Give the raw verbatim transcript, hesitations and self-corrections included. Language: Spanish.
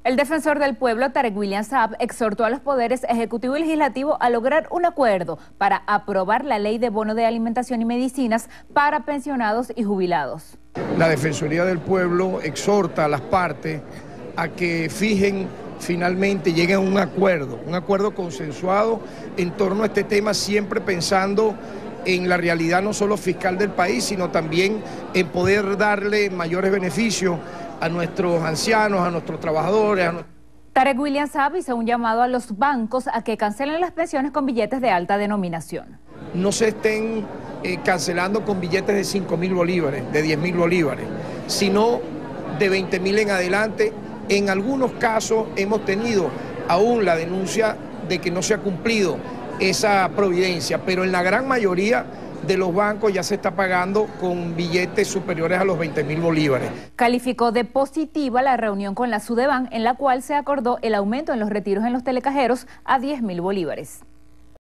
El defensor del pueblo, Tarek William Saab, exhortó a los poderes ejecutivo y legislativo a lograr un acuerdo para aprobar la ley de bono de alimentación y medicinas para pensionados y jubilados. La Defensoría del Pueblo exhorta a las partes a que fijen finalmente, lleguen a un acuerdo, un acuerdo consensuado en torno a este tema, siempre pensando en la realidad no solo fiscal del país, sino también en poder darle mayores beneficios a nuestros ancianos, a nuestros trabajadores. A nuestros... Tarek William Saab hizo un llamado a los bancos a que cancelen las pensiones con billetes de alta denominación. No se estén eh, cancelando con billetes de cinco mil bolívares, de diez mil bolívares, sino de veinte mil en adelante. En algunos casos hemos tenido aún la denuncia de que no se ha cumplido esa providencia, pero en la gran mayoría de los bancos ya se está pagando con billetes superiores a los veinte mil bolívares. Calificó de positiva la reunión con la Sudeban, en la cual se acordó el aumento en los retiros en los telecajeros a diez mil bolívares.